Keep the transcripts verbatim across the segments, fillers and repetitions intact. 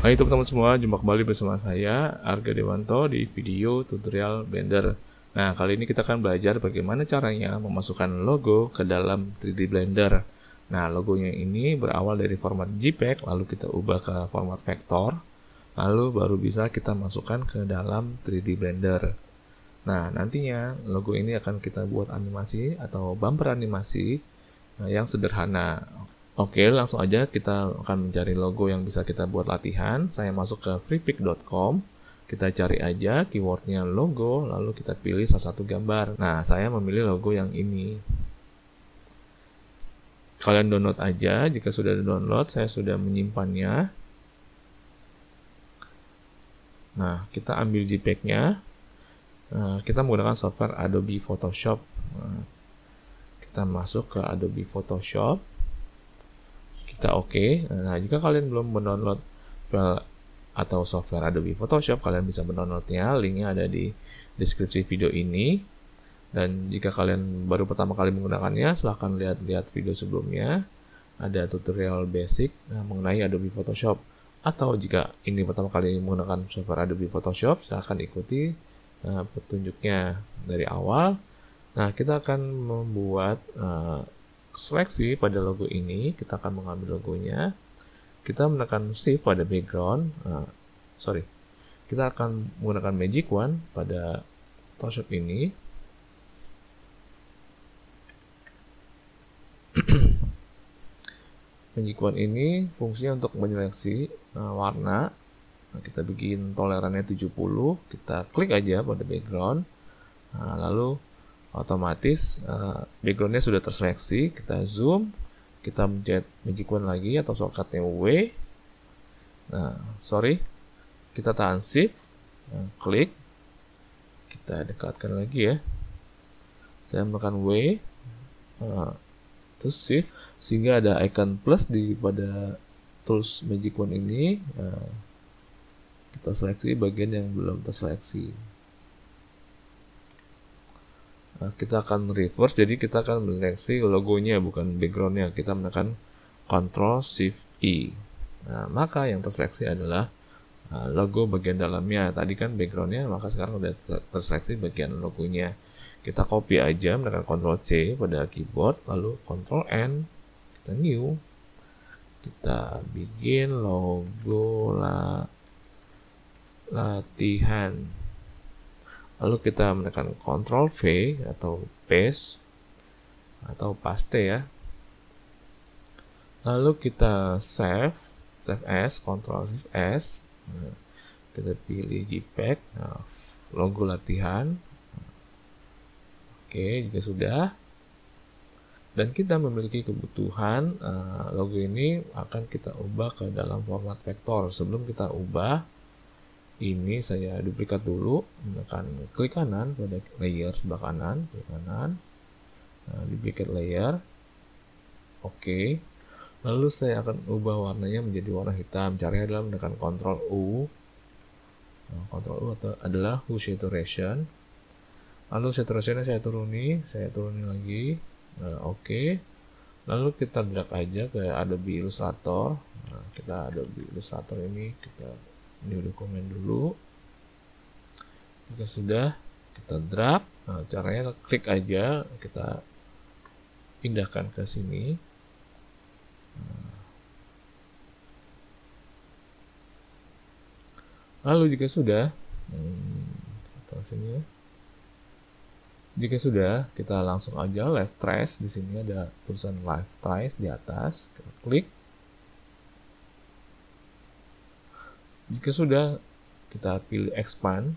Hai teman-teman semua, jumpa kembali bersama saya Arga Dewanto di video tutorial Blender. Nah, kali ini kita akan belajar bagaimana caranya memasukkan logo ke dalam tiga D Blender. Nah, logonya ini berawal dari format JPEG, lalu kita ubah ke format vektor, lalu baru bisa kita masukkan ke dalam tiga D Blender. Nah, nantinya logo ini akan kita buat animasi atau bumper animasi yang sederhana. Oke, langsung aja kita akan mencari logo yang bisa kita buat latihan. Saya masuk ke freepik dot com. Kita cari aja keywordnya logo, lalu kita pilih salah satu gambar. Nah, saya memilih logo yang ini. Kalian download aja. Jika sudah download, saya sudah menyimpannya. Nah, kita ambil JPEG-nya. Nah, kita menggunakan software Adobe Photoshop. Nah, kita masuk ke Adobe Photoshop. Kita oke. Okay. Nah, jika kalian belum mendownload file atau software Adobe Photoshop, kalian bisa mendownloadnya. Linknya ada di deskripsi video ini. Dan jika kalian baru pertama kali menggunakannya, silahkan lihat-lihat video sebelumnya. Ada tutorial basic mengenai Adobe Photoshop. Atau jika ini pertama kali menggunakan software Adobe Photoshop, silahkan ikuti uh, petunjuknya dari awal. Nah, kita akan membuat uh, seleksi pada logo ini. Kita akan mengambil logonya, kita menekan shift pada background, uh, sorry kita akan menggunakan magic wand pada Photoshop ini. Magic wand ini fungsinya untuk menyeleksi uh, warna. Nah, kita bikin tolerannya tujuh puluh, kita klik aja pada background, nah, lalu otomatis uh, backgroundnya sudah terseleksi. Kita zoom, kita mencet magic wand lagi atau shortcutnya W. Nah, sorry, kita tahan shift, nah, klik, kita dekatkan lagi ya. Saya menekan W, uh, terus shift, sehingga ada icon plus di pada tools magic wand ini. Uh, kita seleksi bagian yang belum terseleksi. Nah, kita akan reverse, jadi kita akan menyeleksi logonya bukan backgroundnya. Kita menekan control shift E. Nah, maka yang terseleksi adalah uh, logo bagian dalamnya. Tadi kan backgroundnya, maka sekarang udah terseleksi bagian logonya. Kita copy aja, menekan control C pada keyboard, lalu control N, kita new. Kita bikin logo la latihan. Lalu kita menekan control V atau paste atau paste ya. Lalu kita save, save as, control shift S. Nah, kita pilih JPEG, nah, logo latihan. Oke, jika sudah, dan kita memiliki kebutuhan uh, logo ini akan kita ubah ke dalam format vektor. Sebelum kita ubah, ini saya duplikat dulu, menekan klik kanan pada layer sebelah kanan, klik kanan, nah, duplicate layer. Oke, lalu saya akan ubah warnanya menjadi warna hitam. Caranya adalah menekan control U. Nah, control U adalah hue saturation. Lalu saturationnya saya turuni, saya turuni lagi. Nah, oke, lalu kita drag aja ke Adobe Illustrator. Nah, kita Adobe Illustrator ini kita new dokumen dulu. Jika sudah, kita drag. Nah, caranya klik aja, kita pindahkan ke sini. Nah. Lalu jika sudah, hmm, setelah sini, jika sudah, kita langsung aja left trace. Di sini ada tulisan left trace di atas. Kita klik. Jika sudah, kita pilih expand.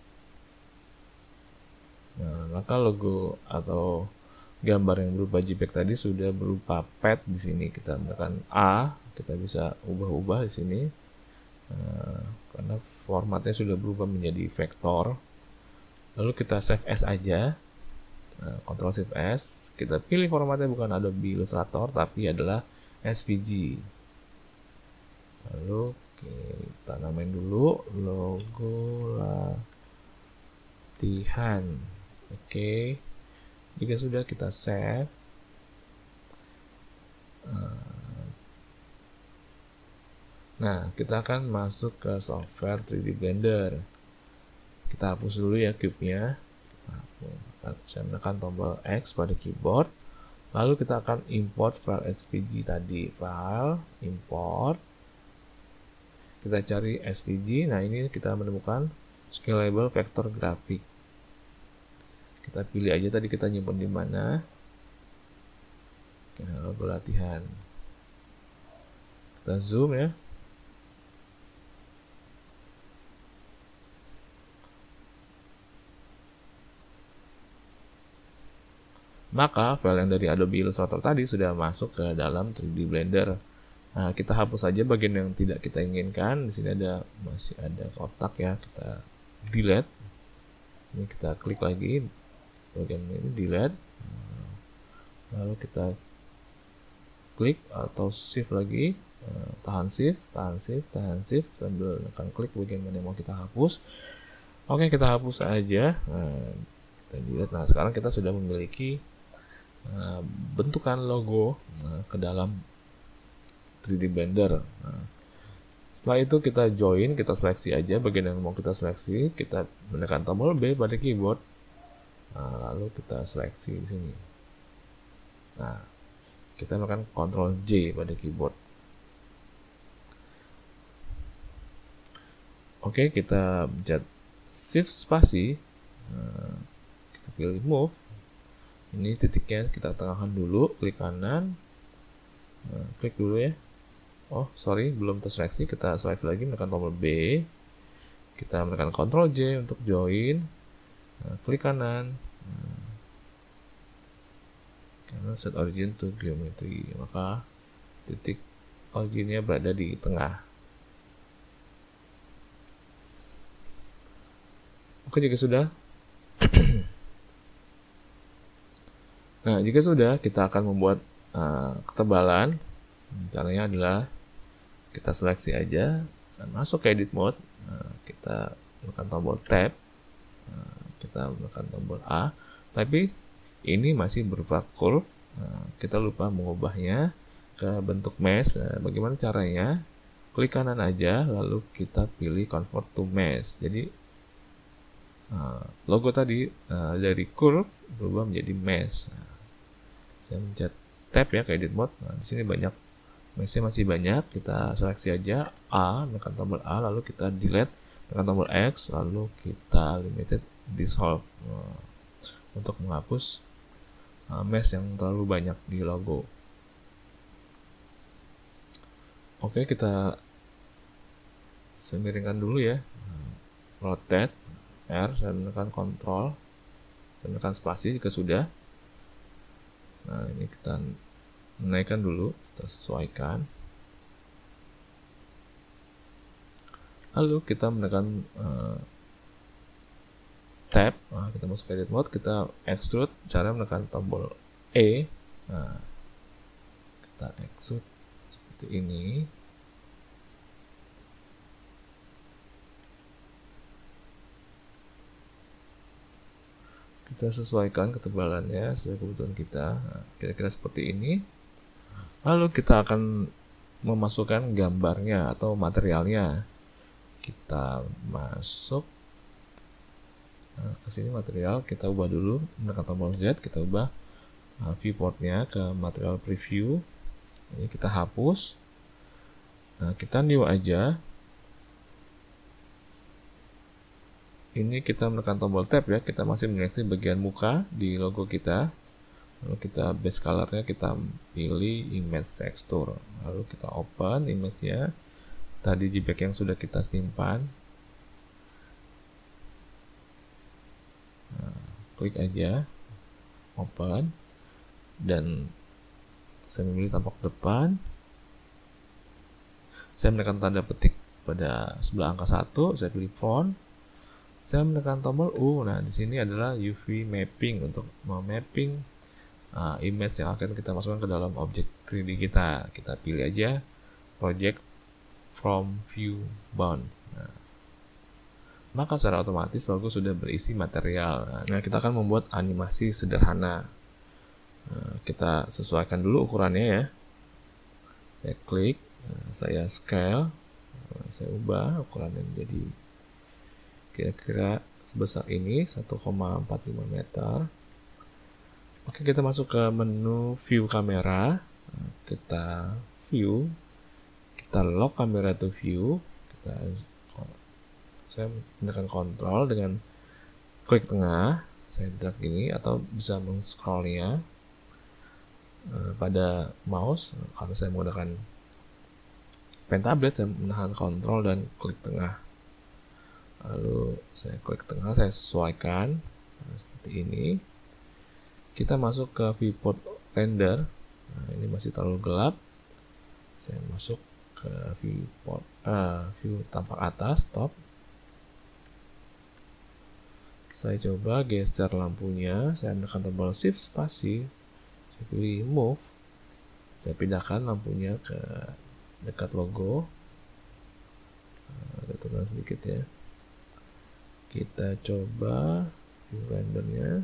Nah, maka logo atau gambar yang berupa JPEG tadi sudah berupa pad di sini. Kita menekan A, kita bisa ubah-ubah di sini. Nah, karena formatnya sudah berubah menjadi vektor. Lalu kita save as aja. Nah, control shift S. Kita pilih formatnya bukan Adobe Illustrator, tapi adalah S V G. Lalu kita namain dulu logo latihan. Oke, jika sudah, kita save. Nah, kita akan masuk ke software tiga D Blender. Kita hapus dulu ya cube-nya. Saya menekan tombol X pada keyboard. Lalu kita akan import file S V G tadi. File, import. Kita cari S V G. Nah, ini kita menemukan scalable vector graphic. Kita pilih aja tadi kita nyimpen di mana. Oke, logo latihan. Kita zoom ya. Maka file yang dari Adobe Illustrator tadi sudah masuk ke dalam tiga D Blender. Nah, kita hapus saja bagian yang tidak kita inginkan. Di sini ada masih ada kotak ya, kita delete. Ini kita klik lagi bagian ini delete. Lalu kita klik atau shift lagi, tahan shift, tahan shift, tahan shift sambil tekan klik bagian mana yang mau kita hapus. Oke, kita hapus aja. Nah, kita delete. Nah, sekarang kita sudah memiliki Uh, bentukan logo uh, ke dalam tiga D Blender. Nah, setelah itu kita join, kita seleksi aja bagian yang mau kita seleksi, kita menekan tombol B pada keyboard, nah, lalu kita seleksi di sini. Nah, kita menekan Ctrl J pada keyboard. Oke, kita pencet Shift spasi, nah, kita pilih Move. Ini titiknya kita tengahkan dulu, klik kanan, nah, klik dulu ya. Oh sorry, belum terseleksi, kita seleksi lagi, menekan tombol B, kita menekan Ctrl J untuk join, nah, klik kanan, nah, karena set origin to geometry, maka titik originnya berada di tengah. Oke, jika sudah. Nah, jika sudah, kita akan membuat uh, ketebalan. Caranya adalah kita seleksi aja, masuk ke edit mode, uh, kita menekan tombol tab, uh, kita menekan tombol A. Tapi ini masih berupa curve, uh, kita lupa mengubahnya ke bentuk mesh. Uh, bagaimana caranya? Klik kanan aja, lalu kita pilih convert to mesh. Jadi uh, logo tadi uh, dari curve berubah menjadi mesh. Nah, saya mencet tab ya ke edit mode. Nah, di sini banyak meshnya, masih banyak. Kita seleksi aja A, menekan tombol A, lalu kita delete, menekan tombol X, lalu kita limited dissolve nah, untuk menghapus uh, mesh yang terlalu banyak di logo. Oke, kita semiringkan dulu ya. Rotate R, saya menekan Ctrl, saya menekan spasi jika sudah. Nah, ini kita menaikkan dulu, kita sesuaikan. Lalu kita menekan uh, tab, nah, kita masuk ke edit mode, kita extrude, cara menekan tombol E. Nah, kita extrude seperti ini. Kita sesuaikan ketebalannya sesuai kebutuhan kita, kira-kira nah, seperti ini. Lalu kita akan memasukkan gambarnya atau materialnya. Kita masuk nah, ke sini material, kita ubah dulu, menekan tombol Z, kita ubah nah, viewportnya ke material preview. Ini kita hapus. Nah, kita new aja. Ini kita menekan tombol tab ya, kita masih menyeleksi bagian muka di logo kita. Lalu kita base colornya kita pilih image texture. Lalu kita open image-nya. Tadi JPEG yang sudah kita simpan. Nah, klik aja, open, dan saya memilih tampak depan. Saya menekan tanda petik pada sebelah angka satu, saya pilih font. Saya menekan tombol U. Nah, di sini adalah U V mapping untuk memapping uh, image yang akan kita masukkan ke dalam objek tiga D kita. Kita pilih aja project from view bound. Nah, maka secara otomatis logo sudah berisi material. Nah, kita akan membuat animasi sederhana. Nah, kita sesuaikan dulu ukurannya ya. Saya klik, saya scale. Nah, saya ubah ukurannya menjadi kira-kira sebesar ini, satu koma empat lima meter. Oke, kita masuk ke menu view kamera. Nah, kita view, kita lock kamera to view, kita saya menggunakan kontrol dengan klik tengah, saya drag ini, atau bisa men-scrollnya uh, pada mouse. Kalau saya menggunakan pen tablet, saya menahan kontrol dan klik tengah, lalu saya klik tengah, saya sesuaikan. Nah, seperti ini. Kita masuk ke viewport render. Nah, ini masih terlalu gelap, saya masuk ke viewport uh, view tampak atas, top. Saya coba geser lampunya, saya menekan tombol shift spasi, saya pilih move, saya pindahkan lampunya ke dekat logo. Nah, ada turunan sedikit ya. Kita coba view rendernya,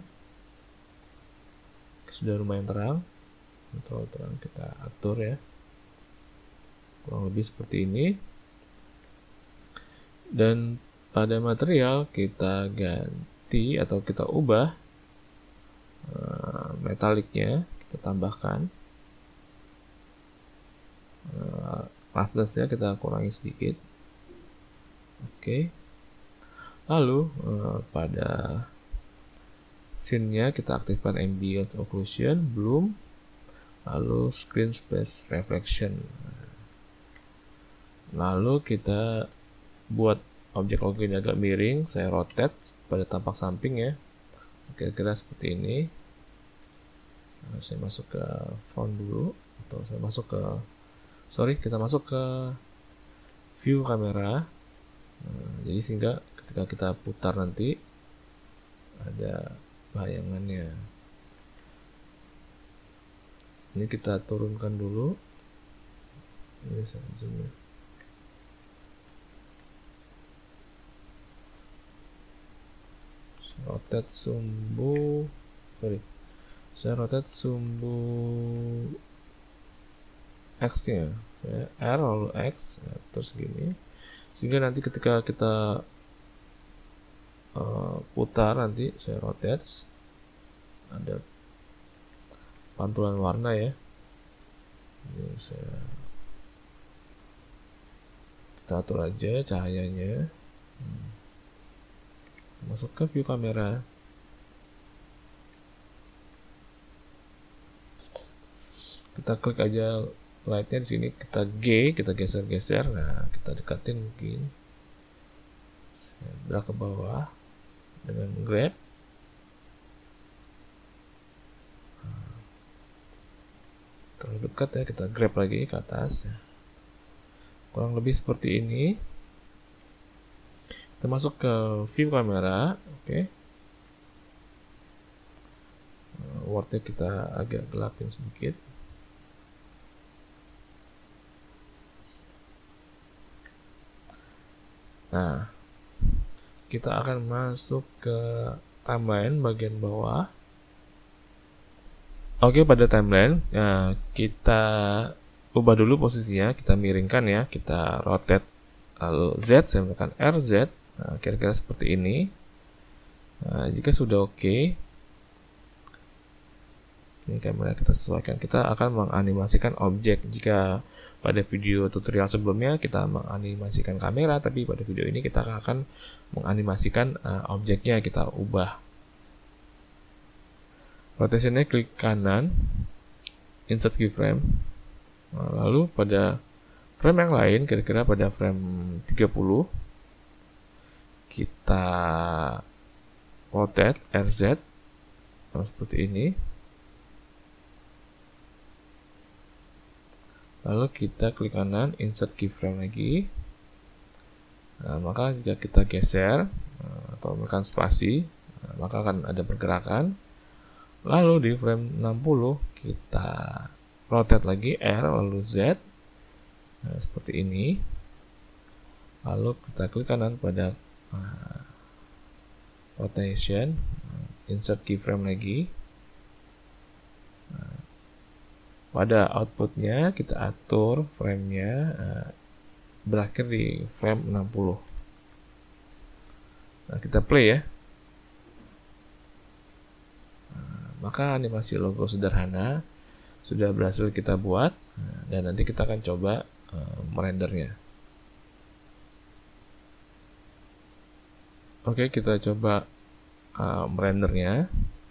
sudah lumayan terang, terlalu terang, kita atur ya, kurang lebih seperti ini. Dan pada material kita ganti atau kita ubah uh, metaliknya, kita tambahkan uh, roughness-nya kita kurangi sedikit. Oke, lalu uh, pada scene-nya kita aktifkan ambient occlusion, bloom, lalu screen space reflection. Lalu kita buat objek logo ini agak miring, saya rotate pada tampak samping ya, kira-kira seperti ini. Nah, saya masuk ke font dulu, atau saya masuk ke sorry kita masuk ke view kamera. Nah, jadi sehingga ketika kita putar nanti ada bayangannya. Ini kita turunkan dulu, ini saya zoom-nya. Rotate sumbu, sorry, saya rotate sumbu X-nya, saya R lalu X, ya, terus gini, sehingga nanti ketika kita uh, putar nanti saya rotate, ada pantulan warna ya. Ini saya kita atur aja cahayanya. Hmm. Masuk ke view kamera. Kita klik aja lightnya di sini, kita G, kita geser-geser. Nah, kita dekatin mungkin. Saya drag ke bawah dengan grab. Nah, terlalu dekat ya, kita grab lagi ke atas. Kurang lebih seperti ini. Kita masuk ke view kamera, oke. Okay. Wordnya kita agak gelapin sedikit. Nah, kita akan masuk ke timeline bagian bawah. Oke, okay, pada timeline, nah, kita ubah dulu posisinya, kita miringkan ya, kita rotate, lalu Z, saya menekan R Z. Nah, kira-kira seperti ini. Nah, jika sudah oke, okay, ini kamera kita sesuaikan. Kita akan menganimasikan objek. Jika pada video tutorial sebelumnya kita menganimasikan kamera, tapi pada video ini kita akan menganimasikan uh, objeknya, kita ubah. Rotationnya klik kanan, insert keyframe. Nah, lalu pada frame yang lain, kira-kira pada frame tiga puluh, kita rotate R Z. Nah, seperti ini. Lalu kita klik kanan, insert keyframe lagi. Nah, maka jika kita geser atau menekan spasi, nah, maka akan ada pergerakan. Lalu di frame enam puluh kita rotate lagi R lalu Z. Nah, seperti ini. Lalu kita klik kanan pada uh, rotation, uh, insert keyframe lagi. Nah, pada outputnya kita atur framenya uh, berakhir di frame enam puluh. Nah, kita play ya. Nah, maka animasi logo sederhana sudah berhasil kita buat, dan nanti kita akan coba uh, merendernya. Oke, kita coba uh, merendernya.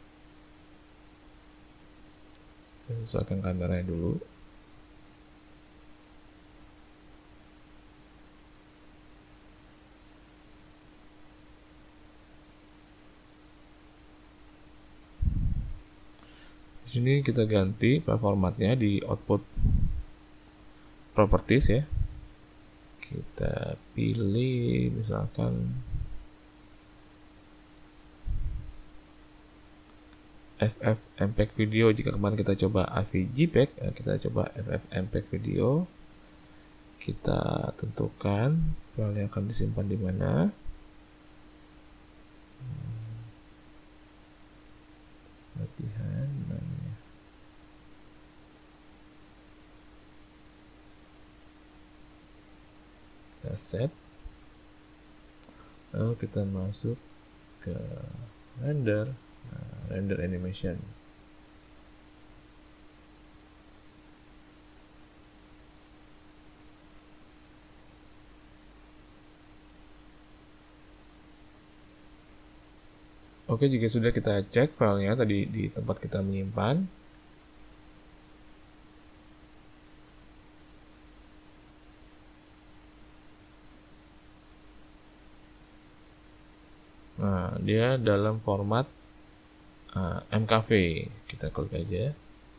Saya sesuaikan kameranya dulu. Di sini kita ganti file formatnya di output properties ya. Kita pilih misalkan F F M P E G video. Jika kemarin kita coba A V J P E G, kita coba F F M P E G video. Kita tentukan file yang akan disimpan di mana. Latihan mana ya? Kita set, lalu kita masuk ke render, nah, render animation. Oke, jika sudah, kita cek filenya tadi di tempat kita menyimpan. Nah, dia dalam format uh, M K V. Kita klik aja.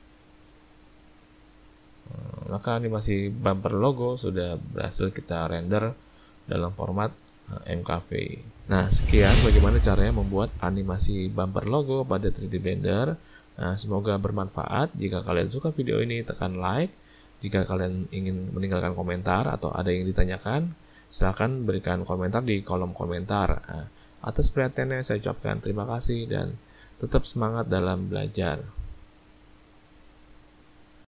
Nah, maka animasi bumper logo sudah berhasil kita render dalam format uh, M K V. Nah, sekian bagaimana caranya membuat animasi bumper logo pada tiga D Blender. Nah, semoga bermanfaat. Jika kalian suka video ini, tekan like. Jika kalian ingin meninggalkan komentar atau ada yang ditanyakan, silakan berikan komentar di kolom komentar. Nah, atas perhatiannya saya ucapkan terima kasih dan tetap semangat dalam belajar.